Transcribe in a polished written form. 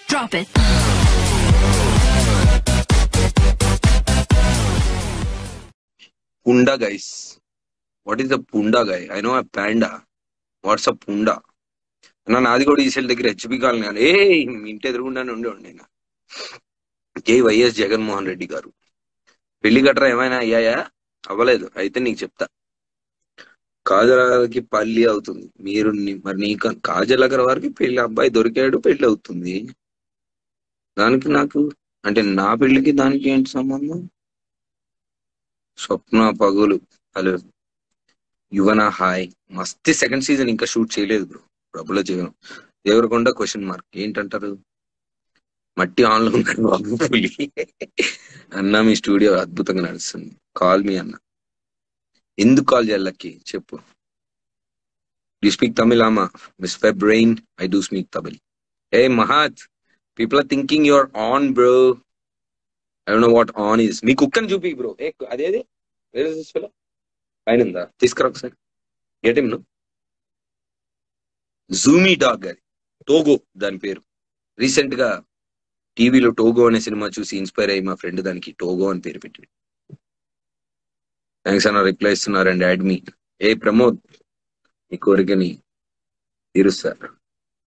Drop it. Punda guys. What is a punda guy? I know a panda. What's a punda? నాది కూడా ఈ cell దగ్గర HP colony అని మీ ఇంటి ఎదురుగుండానే ఉండేవాడు నేను. జై వైఎస్ జగన్మోహన్ రెడ్డి గారు. పెళ్లి గట్రా ఏమైనా అయ్యాయా? అవ్వలేదు. అయితే నీకు చెప్తా. కాజలకి పల్లి అవుతుంది. మీరు మరి నీకు కాజలగర వారికి పెళ్లి అబ్బాయి దొరికాడు, పెళ్లి అవుతుంది. దానికి నాకు అంటే నా పెళ్లికి దానికి ఏంటి సంబంధం? స్వప్న పగులు. Hello Yuvana hi. Masti second season ఇంకా షూట్ చేయలేదు బ్రో. డబ్బులో చేయను. దేవరకొండ క్వశ్చన్ మార్క్ ఏంటంటారు? మట్టి ఆన్లో ఉన్నాడు బాబు పులి. అన్న మీ స్టూడియో అద్భుతంగా నడుస్తుంది. కాల్ మీ అన్న. ఎందుకు కాల్ చేయాలకి చెప్పు. యూ స్పీక్ తమిళ్ అమ్మా? Miss brain I do speak Tamil. ఏ Mahat, people are thinking your on bro. I don't know what on is. మీ కుక్కని చూపి బ్రో. అదేది వేరే పైన ఉందా? తీసుకురా ఒకసారి. Get him. జూమీ డాగ్ అది. టోగో దాని పేరు. రీసెంట్ గా టీవీలో టోగో అనే సినిమా చూసి ఇన్స్పైర్ అయ్యి మా ఫ్రెండ్ దానికి టోగో అని పేరు పెట్టి. థ్యాంక్స్ అన్న, రిప్లై ఇస్తున్నారండి. యాడ్ మీ. ఏ ప్రమోద్, మీ కోరికని తీరుస్తారు.